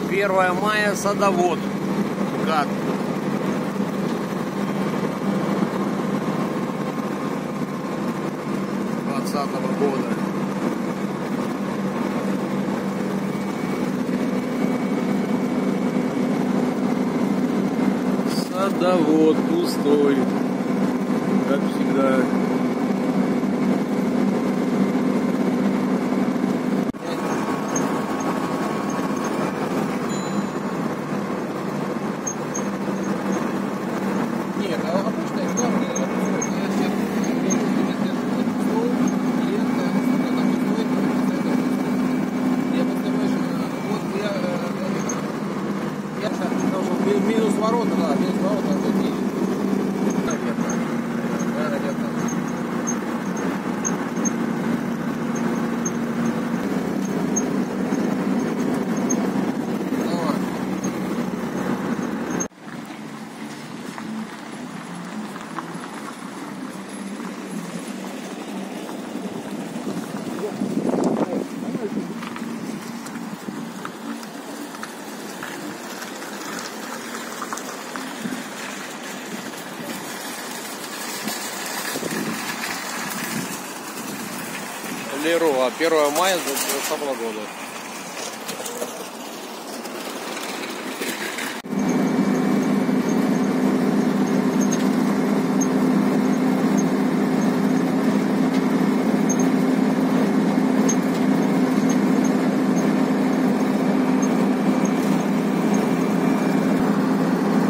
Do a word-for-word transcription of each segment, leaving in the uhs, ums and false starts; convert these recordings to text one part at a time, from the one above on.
первое мая, садовод, гад. двадцатого года. Садовод пустой, как всегда. Нет, а обычная норма, я сейчас минус ворота, да, минус ворота, такие. Наверное. Да, наверное. Ну ладно. Леруа, первое мая двадцатого года.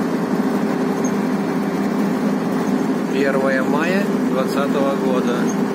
Первое мая двадцатого года.